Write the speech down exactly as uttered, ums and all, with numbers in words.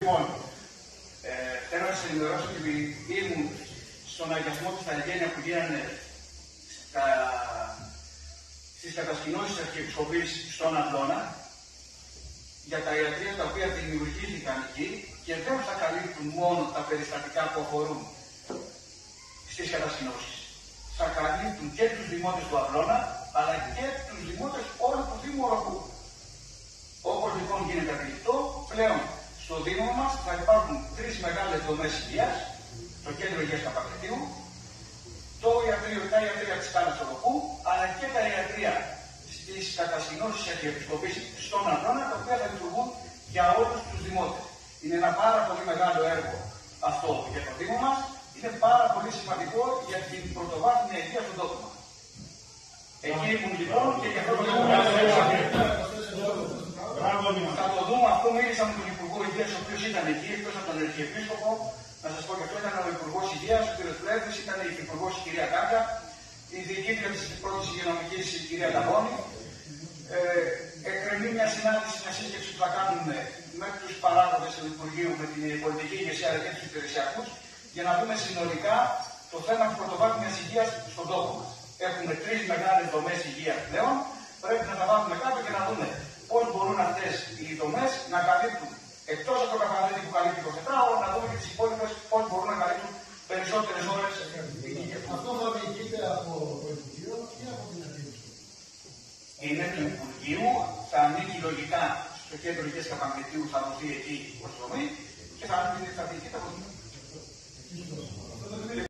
Λοιπόν, ε, θέλω να σας ενημερώσω ότι ήμουν στον αγιασμό της Αγένεια που γίνανε στα, στις κατασκηνώσεις της Αρχιεπισκοπής στον Αντώνα για τα ιατρεία τα οποία δημιουργήθηκαν εκεί και δεν θα καλύπτουν μόνο τα περιστατικά που αφορούν στις κατασκηνώσεις. Θα καλύπτουν και τους δημότες του Αυλώνα, αλλά και τους δημότες όλου του Δήμου Οροχού. Όπως λοιπόν γίνεται αντιληπτό, πλέον στο Δήμο μας θα υπάρχουν τρεις μεγάλες δομές υγείας, το Κέντρο Υγείας Καπακριτίου, το ιατρείο, τα ιατρεία της Κάλας Οροχού, αλλά και τα ιατρεία στις κατασκηνώσεις της Αρχιεπισκοπής στον Αυλώνα, τα οποία θα λειτουργούν για όλους τους δημότες. Είναι ένα πάρα πολύ μεγάλο έργο αυτό για το Δήμο μας. Είναι πάρα πολύ σημαντικό για την πρωτοβάθμια υγεία στον τόπο μας. Εκεί ήμουν λοιπόν και γι' αυτό το λόγο θα το δούμε αυτό. Μίλησα με τον Υπουργό Υγείας, ο οποίος ήταν εκεί, εκτός από τον Αρχιεπίσκοπο. Να σας πω και αυτό, ήταν ο Υπουργός Υγείας, ο κ. Πλεύρης, ήταν η Υφυπουργός η κυρία Κάγκα, η διοικήτρια της πρώτης υγειονομικής η κυρία Ταβώνη. Ε, εκκρεμεί μια συνάντηση, μια σύσκεψη που θα κάνουμε με τους παράγοντες του Υπουργείου, με την πολιτική ηγεσία αλλά και τους υπηρεσιακούς, για να δούμε συνολικά το θέμα της πρωτοβάθμιας υγείας στον τόπο μας. Έχουμε τρεις μεγάλες δομές υγείας πλέον. Πρέπει να τα βάλουμε κάτω και να δούμε πώς μπορούν αυτές οι δομές να καλύπτουν, εκτός από το καθαρίδι που καλύπτει εικοσιτετράωρο, να δούμε και τις υπόλοιπες πώς μπορούν να καλύπτουν περισσότερες ώρες υγείας. Αυτό θα διοικείται από το Υπουργείο ή από την Αρχιεπισκοπή? Είναι του Υπουργείου, θα ανήκει λογικά στο Κέντρο Υγείας Καπακριτίου, θα δοθεί εκεί η προστομή και θα διοικείται από την